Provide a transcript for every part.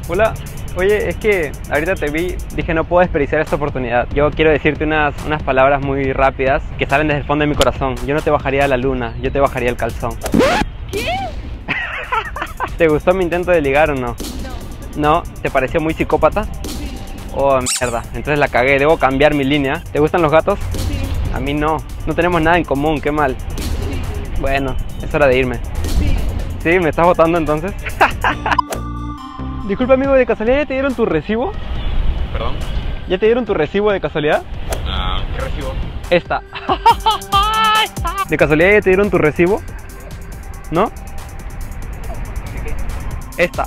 Hola, oye, es que ahorita te vi, dije no puedo desperdiciar esta oportunidad. Yo quiero decirte unas palabras muy rápidas que salen desde el fondo de mi corazón. Yo no te bajaría a la luna, yo te bajaría el calzón. ¿Qué? ¿Te gustó mi intento de ligar o no? No. ¿No? ¿Te pareció muy psicópata? Sí. Oh, mierda, entonces la cagué, debo cambiar mi línea. ¿Te gustan los gatos? Sí. A mí no, no tenemos nada en común, qué mal. Sí. Bueno, es hora de irme. Sí. ¿Sí? ¿Me estás votando entonces? Disculpa amigo, ¿de casualidad ya te dieron tu recibo? ¿Perdón? ¿Ya te dieron tu recibo de casualidad? ¿Qué recibo? Esta. ¿De casualidad ya te dieron tu recibo? ¿No? Esta.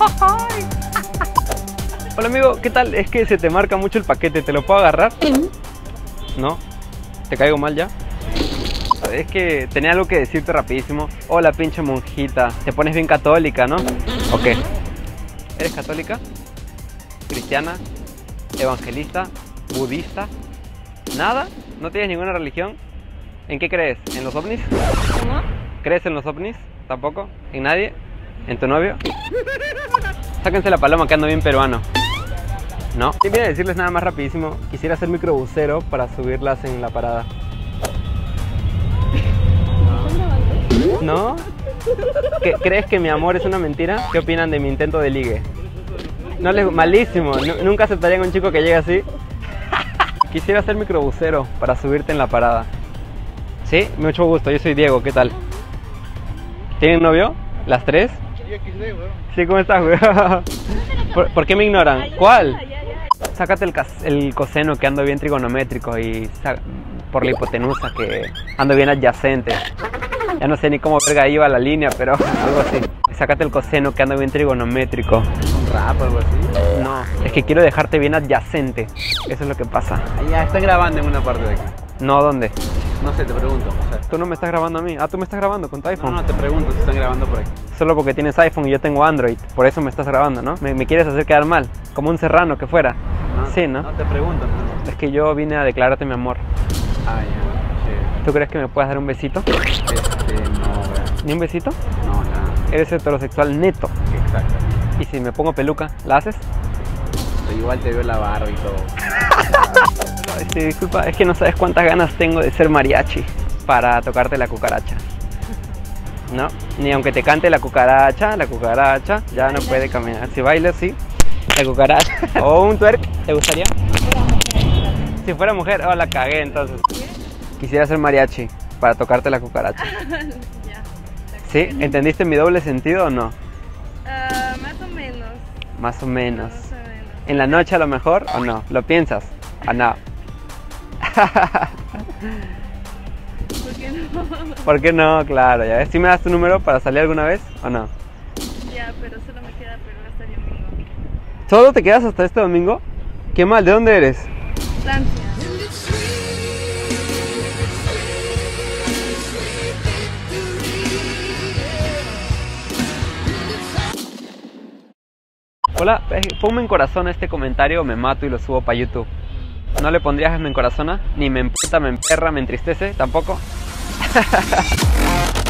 Hola amigo, ¿qué tal? Es que se te marca mucho el paquete, ¿te lo puedo agarrar? ¿No? ¿Te caigo mal ya? Es que tenía algo que decirte rapidísimo. Hola pinche monjita, te pones bien católica, ¿no? ¿O qué? ¿Eres católica? ¿Cristiana? ¿Evangelista? ¿Budista? ¿Nada? ¿No tienes ninguna religión? ¿En qué crees? ¿En los ovnis? ¿Cómo? ¿Crees en los ovnis? ¿Tampoco? ¿En nadie? ¿En tu novio? Sáquense la paloma que ando bien peruano. ¿No? Y voy a decirles nada más rapidísimo. Quisiera ser microbusero para subirlas en la parada. ¿No? ¿Crees que mi amor es una mentira? ¿Qué opinan de mi intento de ligue? No les... Malísimo. Nunca aceptarían a un chico que llegue así. Quisiera ser microbusero para subirte en la parada. ¿Sí? Mucho gusto. Yo soy Diego. ¿Qué tal? ¿Tienen novio? ¿Las tres? Sí, ¿cómo estás, güey? ¿Por qué me ignoran? ¿Cuál? Sácate el coseno que ando bien trigonométrico y por la hipotenusa que ando bien adyacente. Ya no sé ni cómo verga iba la línea, pero algo así. Sácate el coseno que ando bien trigonométrico. ¿Un rap o algo así? No, es que quiero dejarte bien adyacente. Eso es lo que pasa. Ya, están grabando en una parte de aquí. No, ¿dónde? No sé, te pregunto. O sea, Tú no me estás grabando a mí. Ah, tú me estás grabando con tu iPhone. no, te pregunto si están grabando por aquí. Solo porque tienes iPhone y yo tengo Android. Por eso me estás grabando, ¿no? Me quieres hacer quedar mal. Como un serrano que fuera. Sí, ¿no? No, te pregunto. Es que yo vine a declararte mi amor. Ah, ya. ¿Tú crees que me puedas dar un besito? No, güey. ¿Ni un besito? No, nada. Eres heterosexual neto. Exacto. ¿Y si me pongo peluca, la haces? Pero igual te veo la barba y todo. Sí, disculpa, es que no sabes cuántas ganas tengo de ser mariachi para tocarte la cucaracha. No, ni aunque te cante la cucaracha ya no puede caminar. Si bailas, sí, la cucaracha. O un twerk, ¿te gustaría? Si fuera mujer, oh, la cagué entonces. Quisiera ser mariachi para tocarte la cucaracha. Ya. ¿Sí? ¿Entendiste mi doble sentido o no? Más o menos. Más o menos. Más o menos. ¿En la noche a lo mejor o no? ¿Lo piensas? ¿O no? ¿Por qué no? ¿Por qué no? Claro, ya ves. ¿Sí me das tu número para salir alguna vez o no? Ya, pero solo me queda Perú hasta el domingo. ¿Solo te quedas hasta este domingo? Qué mal, ¿de dónde eres? Francia. Hola, ponme en corazón a este comentario, me mato y lo subo para YouTube. ¿No le pondrías me encorazona? Ni me emputa, me emperra, me entristece, tampoco.